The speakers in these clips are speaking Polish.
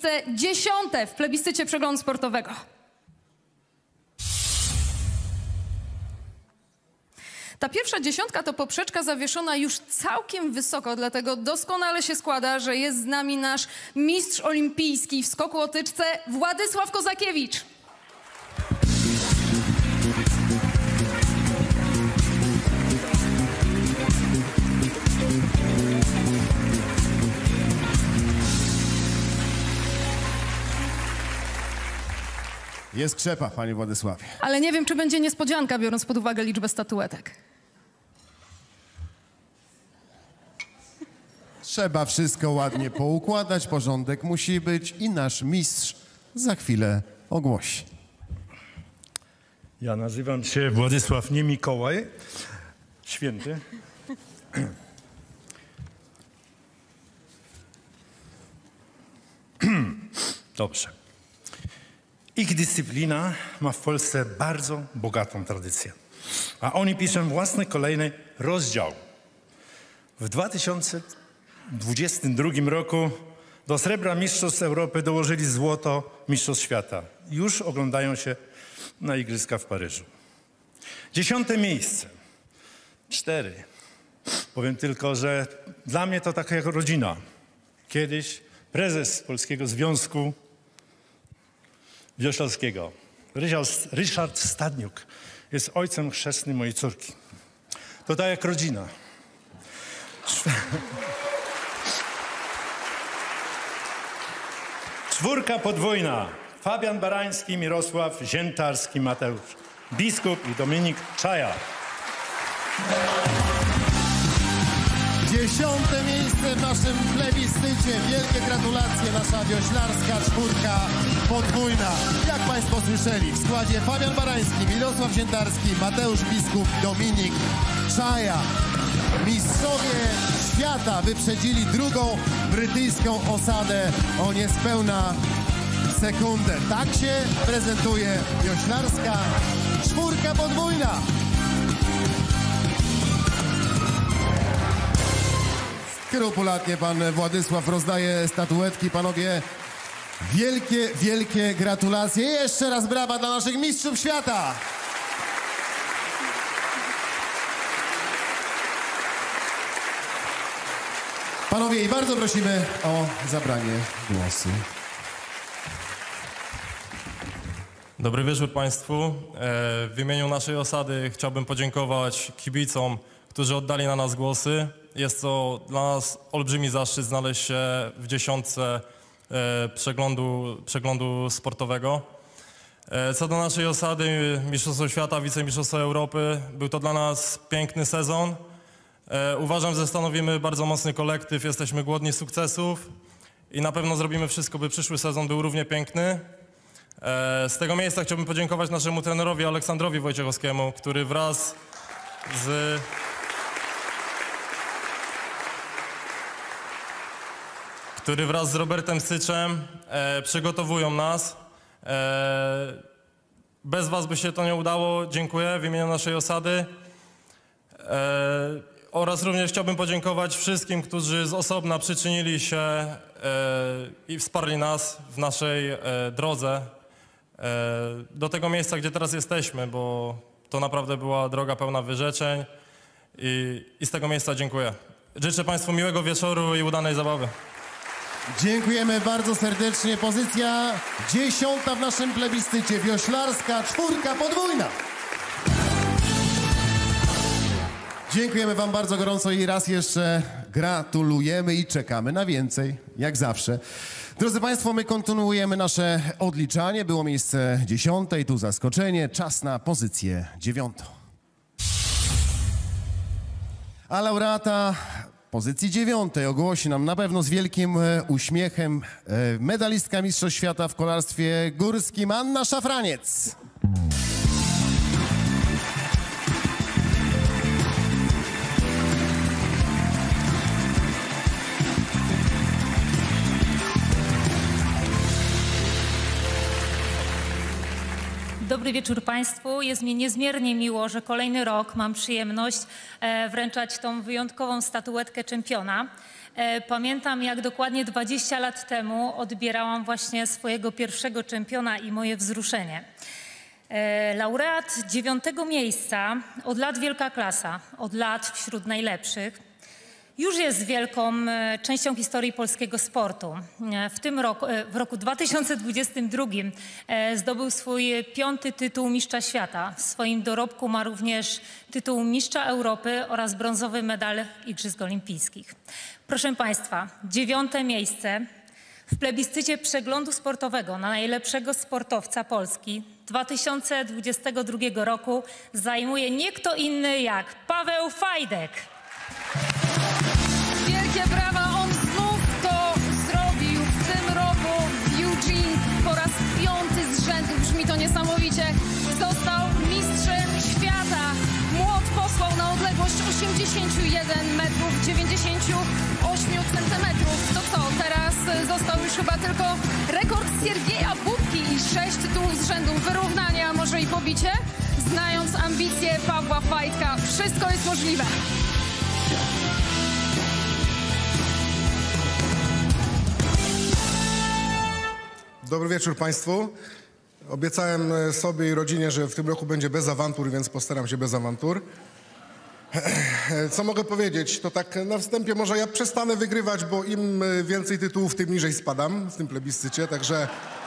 miejsce 10. w plebiscycie przeglądu sportowego. Ta pierwsza 10 to poprzeczka zawieszona już całkiem wysoko, dlatego doskonale się składa, że jest z nami nasz mistrz olimpijski w skoku o tyczce Władysław Kozakiewicz. Jest krzepa, panie Władysławie. Ale nie wiem, czy będzie niespodzianka, biorąc pod uwagę liczbę statuetek. Trzeba wszystko ładnie poukładać, porządek musi być i nasz mistrz za chwilę ogłosi. Ja nazywam się Władysław, nie Mikołaj, święty. Dobrze. Ich dyscyplina ma w Polsce bardzo bogatą tradycję, a oni piszą własny kolejny rozdział. W 2022 roku do srebra Mistrzostw Europy dołożyli złoto Mistrzostw Świata. Już oglądają się na Igrzyska w Paryżu. 10. miejsce. 4. Powiem tylko, że dla mnie to taka jak rodzina. Kiedyś prezes Polskiego Związku Wioślarskiego, Ryszard Stadniuk, jest ojcem chrzestnym mojej córki. To tak jak rodzina. 4. podwójna. Fabian Barański, Mirosław Ziętarski, Mateusz Biskup i Dominik Czaja. 10. miejsce w naszym plebiscycie. Wielkie gratulacje, nasza wioślarska czwórka podwójna. Jak państwo słyszeli, w składzie Fabian Barański, Mirosław Ziętarski, Mateusz Biskup, Dominik Czaja. Mistrzowie świata wyprzedzili drugą brytyjską osadę o niespełna sekundę. Tak się prezentuje wioślarska czwórka podwójna. Skrupulatnie pan Władysław rozdaje statuetki. Panowie, wielkie, wielkie gratulacje. Jeszcze raz brawa dla naszych mistrzów świata. Panowie, i bardzo prosimy o zabranie głosu. Dobry wieczór państwu. W imieniu naszej osady chciałbym podziękować kibicom, którzy oddali na nas głosy. Jest to dla nas olbrzymi zaszczyt znaleźć się w 10. przeglądu sportowego. Co do naszej osady, Mistrzostwo Świata, Wicemistrzostwo Europy, był to dla nas piękny sezon. Uważam, że stanowimy bardzo mocny kolektyw, jesteśmy głodni sukcesów i na pewno zrobimy wszystko, by przyszły sezon był równie piękny. Z tego miejsca chciałbym podziękować naszemu trenerowi Aleksandrowi Wojciechowskiemu, który wraz z Robertem Syczem przygotowują nas. Bez was by się to nie udało. Dziękuję w imieniu naszej osady. Oraz również chciałbym podziękować wszystkim, którzy z osobna przyczynili się i wsparli nas w naszej drodze do tego miejsca, gdzie teraz jesteśmy, bo to naprawdę była droga pełna wyrzeczeń i z tego miejsca dziękuję. Życzę państwu miłego wieczoru i udanej zabawy. Dziękujemy bardzo serdecznie. Pozycja 10. w naszym plebiscycie. Wioślarska czwórka podwójna. Dziękujemy wam bardzo gorąco i raz jeszcze gratulujemy i czekamy na więcej, jak zawsze. Drodzy państwo, my kontynuujemy nasze odliczanie. Było miejsce 10, tu zaskoczenie. Czas na pozycję 9. A laureata pozycji 9 ogłosi nam na pewno z wielkim uśmiechem medalistka Mistrzostw Świata w kolarstwie górskim Anna Szafraniec. Dobry wieczór państwu. Jest mi niezmiernie miło, że kolejny rok mam przyjemność wręczać tą wyjątkową statuetkę czempiona. Pamiętam, jak dokładnie 20 lat temu odbierałam właśnie swojego pierwszego czempiona i moje wzruszenie. Laureat 9. miejsca, od lat wielka klasa, od lat wśród najlepszych. Już jest wielką częścią historii polskiego sportu. W roku 2022 zdobył swój 5. tytuł mistrza świata. W swoim dorobku ma również tytuł mistrza Europy oraz brązowy medal Igrzysk Olimpijskich. Proszę Państwa, 9. miejsce w plebiscycie przeglądu sportowego na najlepszego sportowca Polski 2022 roku zajmuje nie kto inny jak Paweł Fajdek. Wielkie brawa, on znów to zrobił w tym roku w Eugene po raz 5. z rzędu. Brzmi to niesamowicie. Został mistrzem świata. Młot posłał na odległość 81 metrów 98 centymetrów. To co, teraz został już chyba tylko rekord Siergieja Bubki i 6 tytułów z rzędu. Wyrównanie, a może i pobicie? Znając ambicje Pawła Fajdka, wszystko jest możliwe. Dobry wieczór Państwu. Obiecałem sobie i rodzinie, że w tym roku będzie bez awantur, więc postaram się bez awantur. Co mogę powiedzieć? To tak na wstępie może ja przestanę wygrywać, bo im więcej tytułów, tym niżej spadam w tym plebiscycie, także...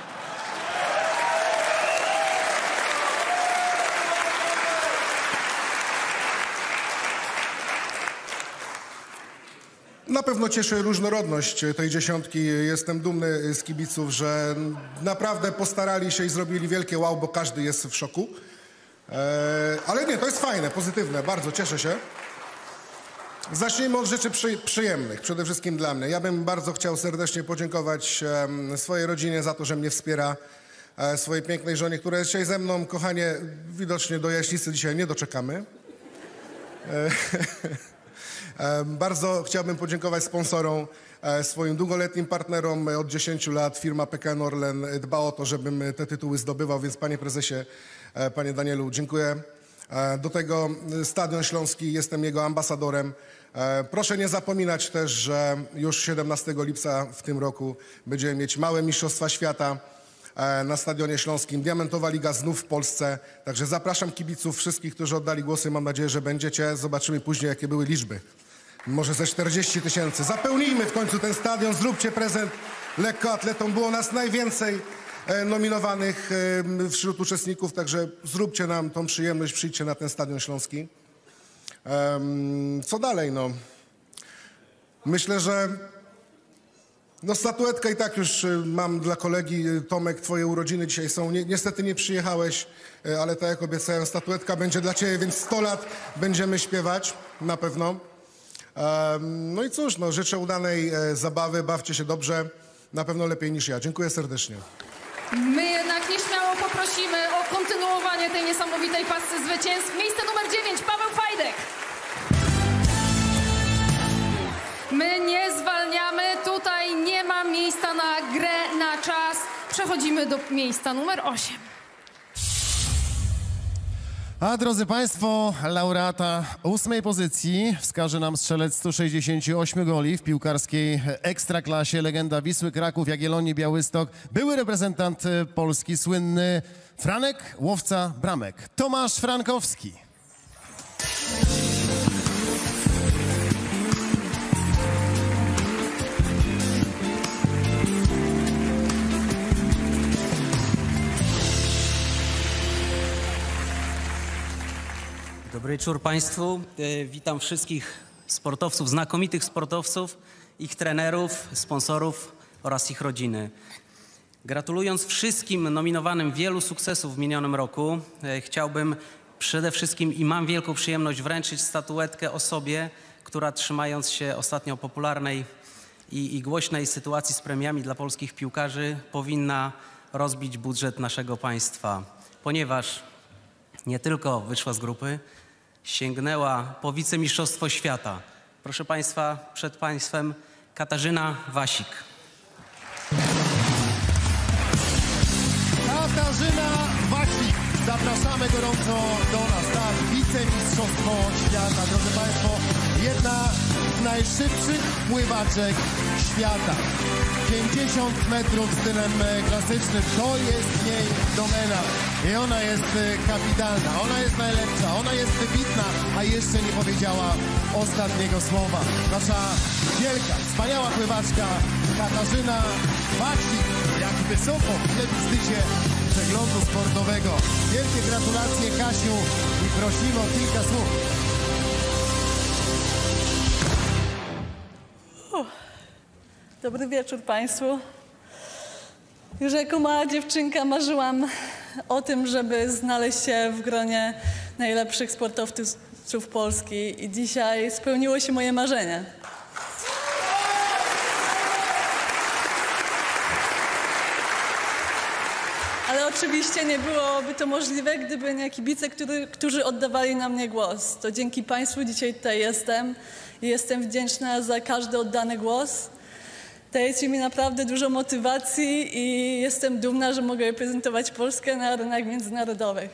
Na pewno cieszy różnorodność tej dziesiątki. Jestem dumny z kibiców, że naprawdę postarali się i zrobili wielkie wow, bo każdy jest w szoku. Ale nie, to jest fajne, pozytywne, bardzo cieszę się. Zacznijmy od rzeczy przyjemnych, przede wszystkim dla mnie. Ja bym bardzo chciał serdecznie podziękować swojej rodzinie za to, że mnie wspiera, swojej pięknej żonie, która jest dzisiaj ze mną. Kochanie, widocznie do Jaśnicy dzisiaj nie doczekamy. Bardzo chciałbym podziękować sponsorom, swoim długoletnim partnerom od 10 lat. Firma PKN Orlen dba o to, żebym te tytuły zdobywał, więc panie prezesie, panie Danielu, dziękuję. Do tego Stadion Śląski, jestem jego ambasadorem. Proszę nie zapominać też, że już 17 lipca w tym roku będziemy mieć małe mistrzostwa świata na Stadionie Śląskim. Diamentowa Liga znów w Polsce. Także zapraszam kibiców, wszystkich, którzy oddali głosy. Mam nadzieję, że będziecie. Zobaczymy później, jakie były liczby. Może ze 40 000. Zapełnijmy w końcu ten stadion, zróbcie prezent lekkoatletom. Było nas najwięcej nominowanych wśród uczestników, także zróbcie nam tą przyjemność, przyjdźcie na ten Stadion Śląski. Co dalej? No, myślę, że statuetkę i tak już mam dla kolegi. Tomek, twoje urodziny dzisiaj są. Niestety nie przyjechałeś, ale tak jak obiecałem, statuetka będzie dla ciebie, więc 100 lat będziemy śpiewać na pewno. No i cóż, życzę udanej zabawy, bawcie się dobrze, na pewno lepiej niż ja. Dziękuję serdecznie. My jednak nieśmiało poprosimy o kontynuowanie tej niesamowitej pasy zwycięstw. Miejsce numer 9, Paweł Fajdek. My nie zwalniamy, tutaj nie ma miejsca na grę, na czas. Przechodzimy do miejsca numer 8. A drodzy Państwo, laureata 8. pozycji wskaże nam strzelec 168 goli w piłkarskiej ekstraklasie, legenda Wisły Kraków, Jagiellonii Białystok, były reprezentant Polski, słynny Franek, łowca bramek, Tomasz Frankowski. Dobry wieczór Państwu. Witam wszystkich sportowców, znakomitych sportowców, ich trenerów, sponsorów oraz ich rodziny. Gratulując wszystkim nominowanym wielu sukcesów w minionym roku, chciałbym przede wszystkim i mam wielką przyjemność wręczyć statuetkę osobie, która trzymając się ostatnio popularnej i głośnej sytuacji z premiami dla polskich piłkarzy powinna rozbić budżet naszego państwa, ponieważ nie tylko wyszła z grupy, sięgnęła po wicemistrzostwo świata. Proszę Państwa, przed Państwem Katarzyna Wasik. Katarzyna Wasik. Zapraszamy gorąco do nas na wicemistrzostwo świata. Drodzy Państwo, jedna z najszybszych pływaczek świata. 50 metrów stylem klasycznym, to jest jej domena. I ona jest kapitalna, ona jest najlepsza, ona jest wybitna, a jeszcze nie powiedziała ostatniego słowa. Nasza wielka, wspaniała pływaczka Katarzyna Wasik, jak wysoko w plebiscycie przeglądu sportowego. Wielkie gratulacje, Kasiu, i prosimy o kilka słów. Dobry wieczór Państwu. Już jako mała dziewczynka marzyłam o tym, żeby znaleźć się w gronie najlepszych sportowców Polski i dzisiaj spełniło się moje marzenie. Ale oczywiście nie byłoby to możliwe, gdyby nie kibice, którzy oddawali na mnie głos. To dzięki Państwu dzisiaj tutaj jestem i jestem wdzięczna za każdy oddany głos. Dajecie mi naprawdę dużo motywacji i jestem dumna, że mogę reprezentować Polskę na arenach międzynarodowych.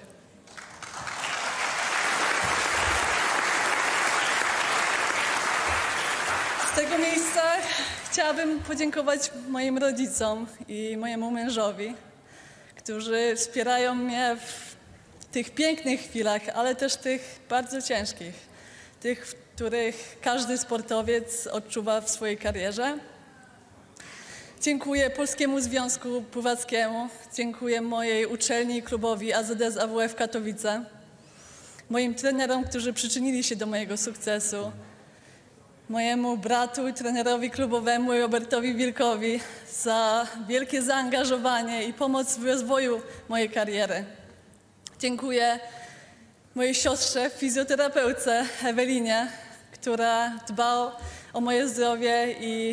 Z tego miejsca chciałabym podziękować moim rodzicom i mojemu mężowi, którzy wspierają mnie w tych pięknych chwilach, ale też tych bardzo ciężkich, tych, w których każdy sportowiec odczuwa w swojej karierze. Dziękuję Polskiemu Związku Pływackiemu, dziękuję mojej uczelni i klubowi AZS AWF Katowice, moim trenerom, którzy przyczynili się do mojego sukcesu, mojemu bratu i trenerowi klubowemu Robertowi Wilkowi za wielkie zaangażowanie i pomoc w rozwoju mojej kariery. Dziękuję mojej siostrze, fizjoterapeutce Ewelinie, która dba o moje zdrowie i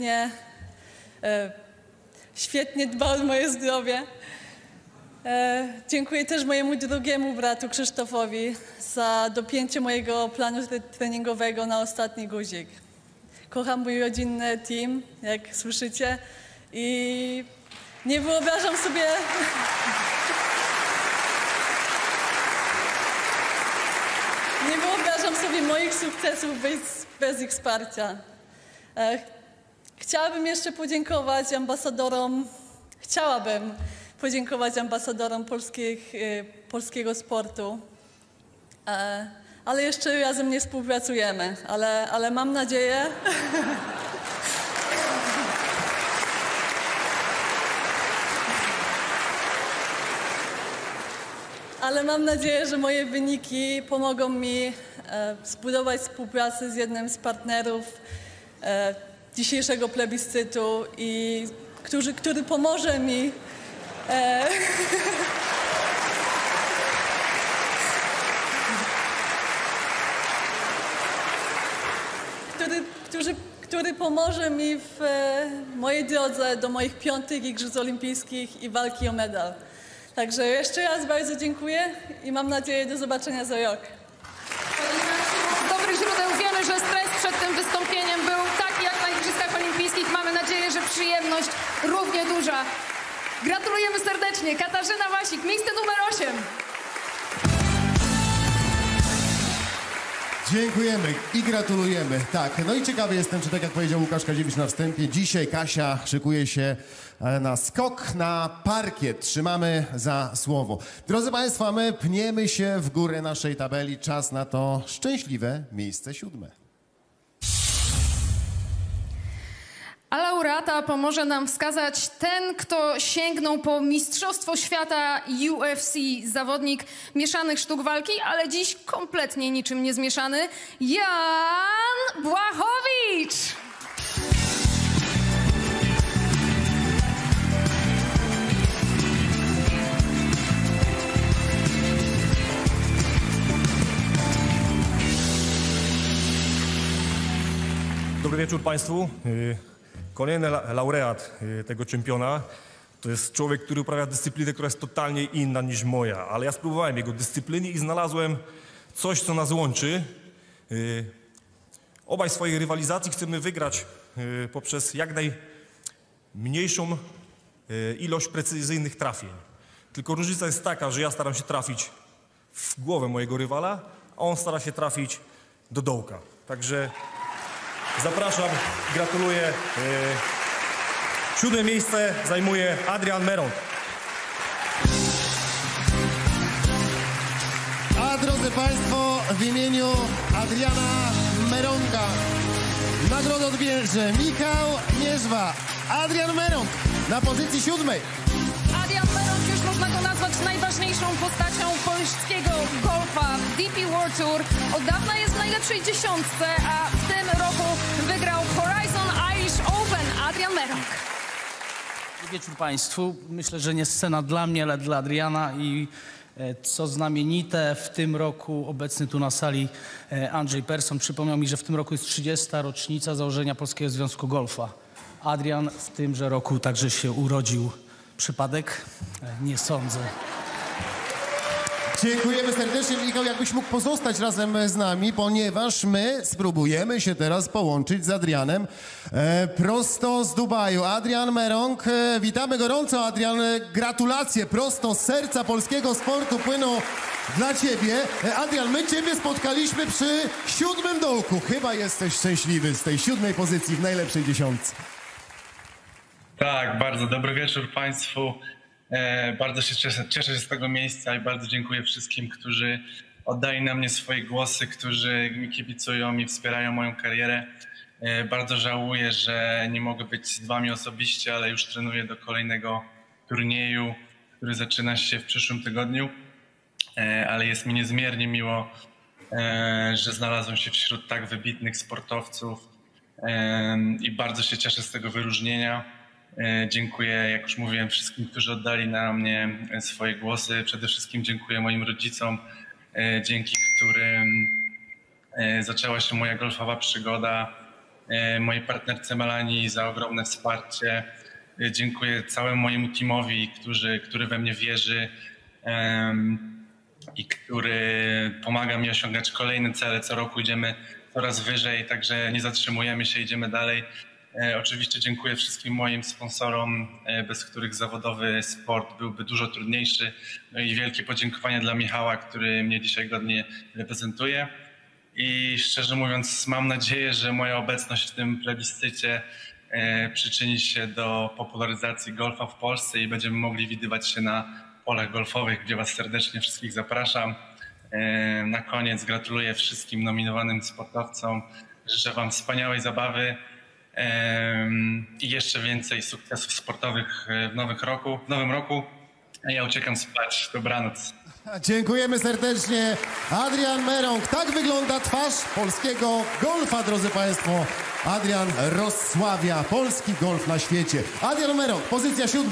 świetnie dba o moje zdrowie. Dziękuję też mojemu drugiemu bratu Krzysztofowi za dopięcie mojego planu treningowego na ostatni guzik. Kocham mój rodzinny team, jak słyszycie, i nie wyobrażam sobie moich sukcesów bez ich wsparcia. Chciałabym podziękować ambasadorom polskiego sportu, ale jeszcze razem nie współpracujemy, ale mam nadzieję, że moje wyniki pomogą mi zbudować współpracę z jednym z partnerów dzisiejszego plebiscytu i który pomoże mi który pomoże mi w mojej drodze do moich 5. Igrzysk Olimpijskich i walki o medal. Także jeszcze raz bardzo dziękuję i mam nadzieję do zobaczenia za rok. Z dobrych źródeł wiemy, że stres przed tym wystąpieniem był taki jak na Igrzyskach Olimpijskich. Mamy nadzieję, że przyjemność równie duża. Gratulujemy serdecznie. Katarzyna Wasik, miejsce numer 8. Dziękujemy i gratulujemy. Tak, no i ciekawy jestem, czy tak jak powiedział Łukasz Kaziewicz na wstępie, dzisiaj Kasia szykuje się na skok na parkiet. Trzymamy za słowo. Drodzy Państwo, my pniemy się w górę naszej tabeli. Czas na to szczęśliwe miejsce 7. A laureata pomoże nam wskazać ten, kto sięgnął po Mistrzostwo Świata UFC, zawodnik mieszanych sztuk walki, ale dziś kompletnie niczym nie zmieszany, Jan Błachowicz! Dobry wieczór Państwu. Kolejny laureat tego czempiona to jest człowiek, który uprawia dyscyplinę, która jest totalnie inna niż moja, ale ja spróbowałem jego dyscypliny i znalazłem coś, co nas łączy. Obaj swojej rywalizacji chcemy wygrać poprzez jak najmniejszą ilość precyzyjnych trafień. Tylko różnica jest taka, że ja staram się trafić w głowę mojego rywala, a on stara się trafić do dołka. Także zapraszam, gratuluję. 7. miejsce zajmuje Adrian Merong. A drodzy Państwo, w imieniu Adriana Meronga nagrodę odbierze Michał Mierzwa. Adrian Merong na pozycji 7. Adrian Merong, już można go nazwać najważniejszą postacią polskiego golfa w DP World Tour. Od dawna jest w najlepszej dziesiątce, a w tym roku wygrał Horizon Irish Open. Adrian Merong. Dobry wieczór Państwu. Myślę, że nie scena dla mnie, ale dla Adriana i co znamienite, w tym roku obecny tu na sali Andrzej Persson przypomniał mi, że w tym roku jest 30. rocznica założenia Polskiego Związku Golfa. Adrian w tymże roku także się urodził. Przypadek? Nie sądzę. Dziękujemy serdecznie. Michał, jakbyś mógł pozostać razem z nami, ponieważ my spróbujemy się teraz połączyć z Adrianem prosto z Dubaju. Adrian Merong, witamy gorąco. Adrian, gratulacje prosto z serca polskiego sportu płyną dla ciebie. Adrian, my ciebie spotkaliśmy przy 7. dołku. Chyba jesteś szczęśliwy z tej 7. pozycji w najlepszej dziesiątce. Tak, bardzo dobry wieczór Państwu. Bardzo się cieszę z tego miejsca i bardzo dziękuję wszystkim, którzy oddają na mnie swoje głosy, którzy mi kibicują i wspierają moją karierę. Bardzo żałuję, że nie mogę być z Wami osobiście, ale już trenuję do kolejnego turnieju, który zaczyna się w przyszłym tygodniu. Ale jest mi niezmiernie miło, że znalazłem się wśród tak wybitnych sportowców i bardzo się cieszę z tego wyróżnienia. Dziękuję, jak już mówiłem, wszystkim, którzy oddali na mnie swoje głosy. Przede wszystkim dziękuję moim rodzicom, dzięki którym zaczęła się moja golfowa przygoda. Mojej partnerce Melanii za ogromne wsparcie. Dziękuję całemu mojemu teamowi, który we mnie wierzy i który pomaga mi osiągać kolejne cele. Co roku idziemy coraz wyżej, także nie zatrzymujemy się, idziemy dalej. Oczywiście dziękuję wszystkim moim sponsorom, bez których zawodowy sport byłby dużo trudniejszy. No i wielkie podziękowanie dla Michała, który mnie dzisiaj godnie reprezentuje. I szczerze mówiąc, mam nadzieję, że moja obecność w tym plebiscycie przyczyni się do popularyzacji golfa w Polsce i będziemy mogli widywać się na polach golfowych, gdzie Was serdecznie wszystkich zapraszam. Na koniec gratuluję wszystkim nominowanym sportowcom. Życzę Wam wspaniałej zabawy i jeszcze więcej sukcesów sportowych w nowym roku. A ja uciekam spać. Dobranoc. Dziękujemy serdecznie. Adrian Merong. Tak wygląda twarz polskiego golfa, drodzy Państwo. Adrian rozsławia polski golf na świecie. Adrian Merong, pozycja 7.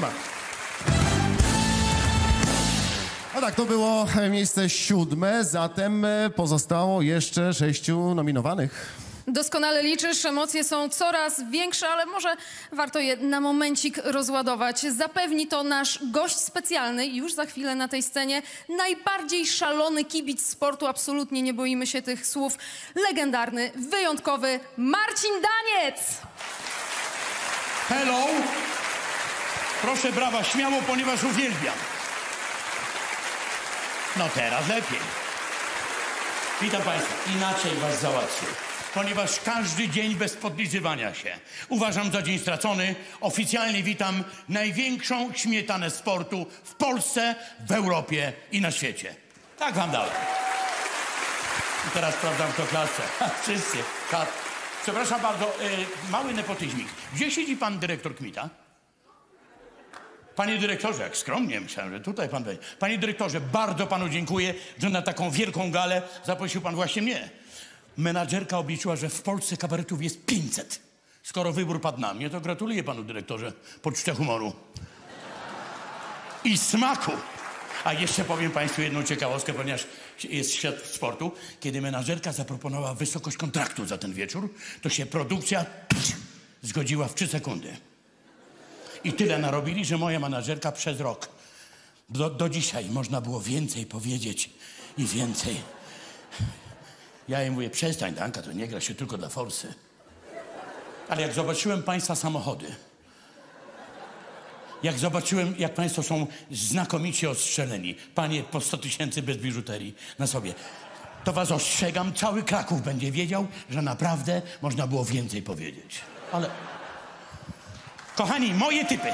No tak, to było miejsce 7, zatem pozostało jeszcze 6 nominowanych. Doskonale liczysz, emocje są coraz większe, ale może warto je na momencik rozładować. Zapewni to nasz gość specjalny i już za chwilę na tej scenie najbardziej szalony kibic sportu, absolutnie nie boimy się tych słów, legendarny, wyjątkowy Marcin Daniec! Hello! Proszę brawa, śmiało, ponieważ uwielbiam. No teraz lepiej. Witam Państwa, inaczej Was załatwię. Ponieważ każdy dzień bez podlizywania się uważam za dzień stracony, oficjalnie witam największą śmietanę sportu w Polsce, w Europie i na świecie. Tak Wam dałem. I teraz sprawdzam to klasę. Wszyscy. Tak. Przepraszam bardzo, mały nepotyzmik. Gdzie siedzi pan dyrektor Kmita? Panie dyrektorze, jak skromnie, myślałem, że tutaj pan będzie. Panie dyrektorze, bardzo panu dziękuję, że na taką wielką galę zaprosił pan właśnie mnie. Menadżerka obliczyła, że w Polsce kabaretów jest 500. Skoro wybór padł na mnie, to gratuluję panu dyrektorze, poczucia humoru i smaku. A jeszcze powiem państwu jedną ciekawostkę, ponieważ jest świat sportu. Kiedy menadżerka zaproponowała wysokość kontraktu za ten wieczór, to się produkcja zgodziła w 3 sekundy. I tyle narobili, że moja menadżerka przez rok, do dzisiaj można było więcej powiedzieć i więcej. Ja jej mówię, przestań Danka, to nie gra się tylko dla forsy. Ale jak zobaczyłem państwa samochody, Jak zobaczyłem, jak państwo są znakomicie ostrzeleni. Panie po 100 000 bez biżuterii na sobie. To was ostrzegam, cały Kraków będzie wiedział, że naprawdę można było więcej powiedzieć. Ale... Kochani, moje typy.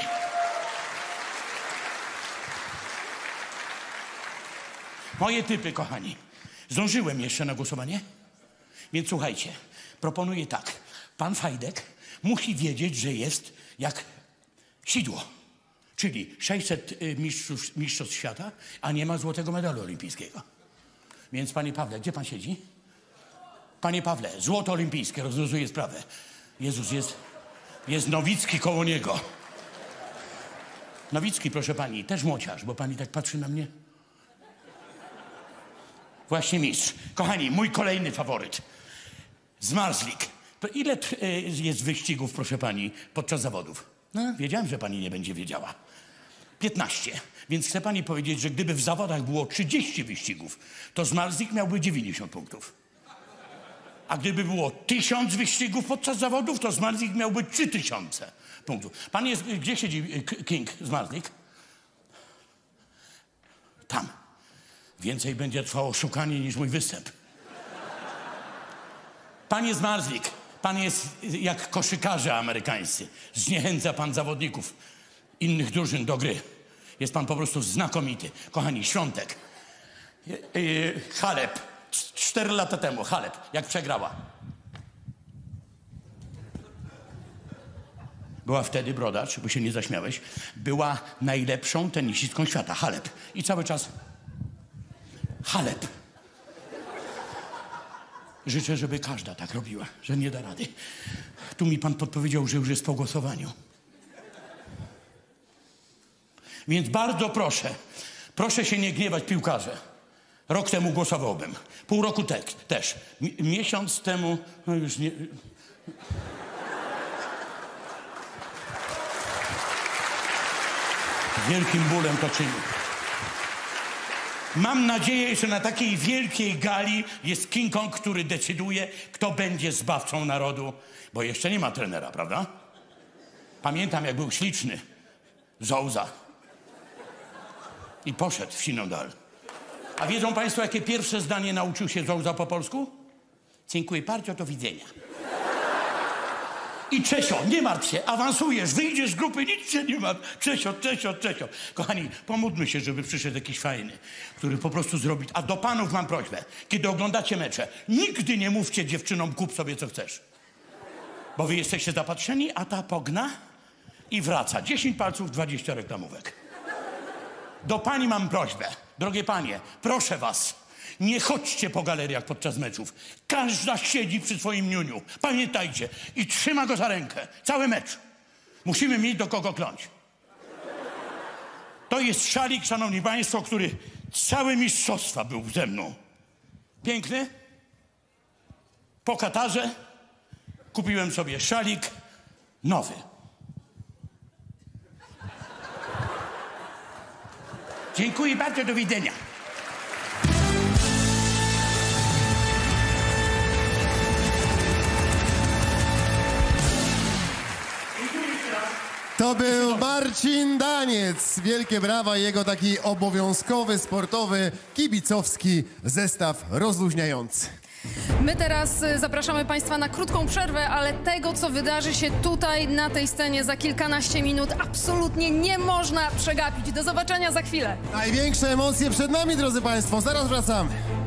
Moje typy, kochani. Zdążyłem jeszcze na głosowanie? Więc słuchajcie, proponuję tak. Pan Fajdek musi wiedzieć, że jest jak sidło. Czyli 600 mistrzostw świata, a nie ma złotego medalu olimpijskiego. Więc panie Pawle, gdzie pan siedzi? Panie Pawle, złoto olimpijskie, rozwiązuje sprawę. Jezus, jest Nowicki koło niego. Nowicki, proszę pani, też młociarz, bo pani tak patrzy na mnie. Właśnie mistrz. Kochani, mój kolejny faworyt. Zmarzlik. Ile jest wyścigów, proszę pani, podczas zawodów? No, wiedziałem, że pani nie będzie wiedziała. 15. Więc chce pani powiedzieć, że gdyby w zawodach było 30 wyścigów, to Zmarzlik miałby 90 punktów. A gdyby było 1000 wyścigów podczas zawodów, to Zmarzlik miałby 3000 punktów. Pan jest... Gdzie siedzi King Zmarzlik? Tam. Więcej będzie trwało szukanie niż mój występ. Panie Zmarzlik, pan jest jak koszykarze amerykańscy. Zniechęca pan zawodników innych drużyn do gry. Jest pan po prostu znakomity. Kochani, Świątek. Halep. 4 lata temu Halep, jak przegrała. Była wtedy, brodacz, bo się nie zaśmiałeś, była najlepszą tenisistką świata. Halep. I cały czas... Halep. Życzę, żeby każda tak robiła, że nie da rady. Tu mi pan podpowiedział, że już jest po głosowaniu. Więc bardzo proszę się nie gniewać, piłkarze. Rok temu głosowałbym. Pół roku też. Miesiąc temu, no już nie... Wielkim bólem to czyni. Mam nadzieję, że na takiej wielkiej gali jest King Kong, który decyduje, kto będzie zbawcą narodu. Bo jeszcze nie ma trenera, prawda? Pamiętam, jak był śliczny. Zouza. I poszedł w siną dal. A wiedzą państwo, jakie pierwsze zdanie nauczył się Zouza po polsku? Dziękuję bardzo, do widzenia. I Czesio, nie martw się, awansujesz, wyjdziesz z grupy, nic się nie martw. Czesio. Kochani, pomódlmy się, żeby przyszedł jakiś fajny, który po prostu zrobi... A do panów mam prośbę, kiedy oglądacie mecze, nigdy nie mówcie dziewczynom, kup sobie co chcesz. Bo wy jesteście zapatrzeni, a ta pogna i wraca. 10 palców, 20 reklamówek. Do pani mam prośbę. Drogie panie, proszę was, nie chodźcie po galeriach podczas meczów. Każda siedzi przy swoim niuniu. Pamiętajcie. I trzyma go za rękę. Cały mecz. Musimy mieć do kogo kląć. To jest szalik, szanowni państwo, który całe mistrzostwa był ze mną. Piękny. Po Katarze kupiłem sobie szalik nowy. Dziękuję bardzo, do widzenia. To był Marcin Daniec. Wielkie brawa, jego taki obowiązkowy, sportowy, kibicowski zestaw rozluźniający. My teraz zapraszamy państwa na krótką przerwę, ale tego, co wydarzy się tutaj na tej scenie za kilkanaście minut, absolutnie nie można przegapić. Do zobaczenia za chwilę. Największe emocje przed nami, drodzy państwo. Zaraz wracamy.